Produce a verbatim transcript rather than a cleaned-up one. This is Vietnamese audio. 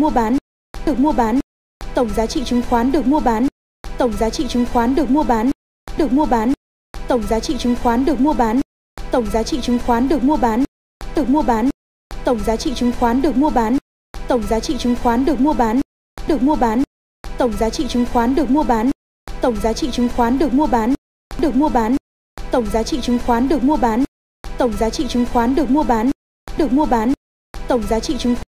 mua bán, được mua bán. Tổng giá trị chứng khoán được mua bán, tổng giá trị chứng khoán được mua bán, được mua bán. Tổng giá trị chứng khoán được mua bán, tổng giá trị chứng khoán được mua bán, được mua bán. Tổng giá trị chứng khoán được mua bán, tổng giá trị chứng khoán được mua bán, được mua bán. Tổng giá trị chứng khoán được mua bán, tổng giá trị chứng khoán được mua bán, được mua bán. Tổng giá trị chứng khoán được mua bán, tổng giá trị chứng khoán được mua bán, được mua bán. Tổng giá trị chứng